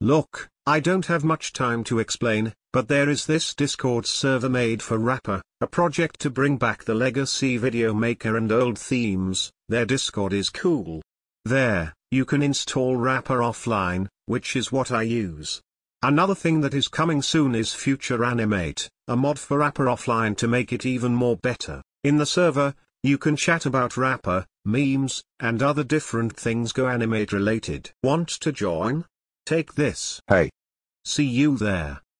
Look, I don't have much time to explain, but there is this Discord server made for Rapper, a project to bring back the legacy video maker and old themes. Their Discord is cool. There, you can install Rapper offline, which is what I use. Another thing that is coming soon is Future Animate, a mod for Rapper offline to make it even more better. In the server, you can chat about Rapper, memes, and other different things Go Animate related. Want to join? Take this. Hey. See you there.